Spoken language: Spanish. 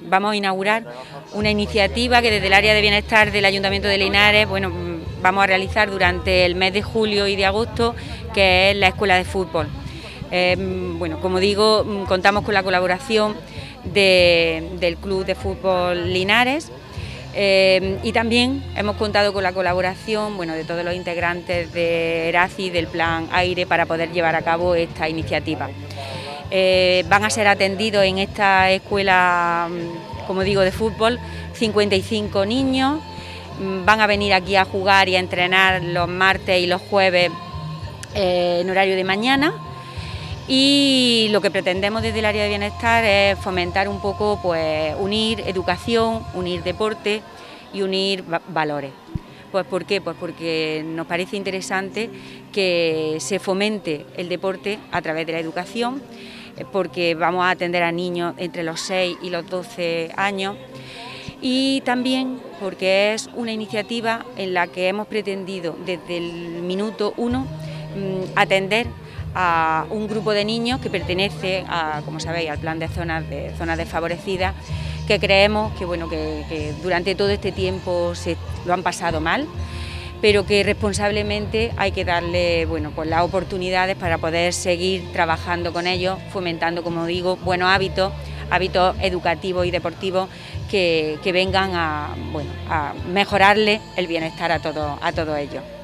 vamos a inaugurar una iniciativa que desde el área de bienestar del Ayuntamiento de Linares, bueno, vamos a realizar durante el mes de julio y de agosto, que es la escuela de fútbol. Bueno, como digo, contamos con la colaboración del Club de Fútbol Linares. Y también hemos contado con la colaboración, bueno, de todos los integrantes de ERACI, del Plan Aire, para poder llevar a cabo esta iniciativa. Van a ser atendidos en esta escuela, como digo, de fútbol, 55 niños. Van a venir aquí a jugar y a entrenar los martes y los jueves en horario de mañana. Y lo que pretendemos desde el área de bienestar es fomentar un poco, pues, unir educación, unir deporte y unir valores. Pues ¿por qué? Pues porque nos parece interesante que se fomente el deporte a través de la educación, porque vamos a atender a niños entre los 6 y los 12 años, y también porque es una iniciativa en la que hemos pretendido desde el minuto 1 atender a un grupo de niños que pertenece a, como sabéis, al plan de zonas desfavorecidas, que creemos que, bueno, que durante todo este tiempo lo han pasado mal, pero que responsablemente hay que darle, bueno, pues las oportunidades para poder seguir trabajando con ellos, fomentando, como digo, buenos hábitos educativos y deportivos que vengan a, bueno, a mejorarle el bienestar a todos ellos.